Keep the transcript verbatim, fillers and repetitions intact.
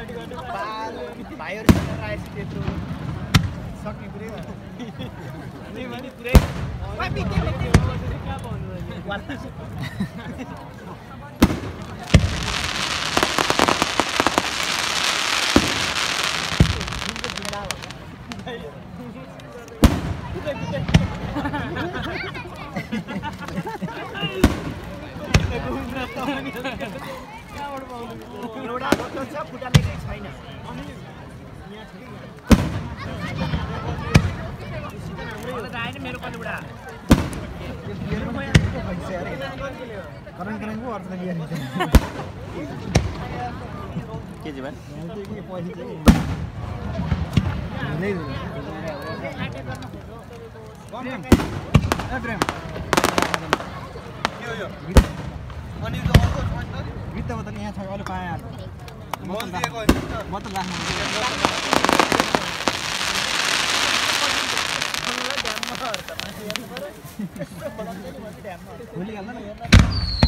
भाइहरूसँग आएपछि त्यत्रो सक्ने कुरै नि भने पुरै वापी के भन्ने कहाँ पाउनु वाला एउटा बोतल छ फुटाले चाहिँ छैन अनि यहाँ छ कि आएन मेरो कतिवटा करन करन को अर्थ बियर के जी भाइ के पैसा चाहिँ नै एड्रेम के हो यो अनि यो अर्को छ त भित्र बोतल यहाँ छ अहिले पाए यार बोतल दिएको हैन बोतल राख्नु भोलि हाल्दैन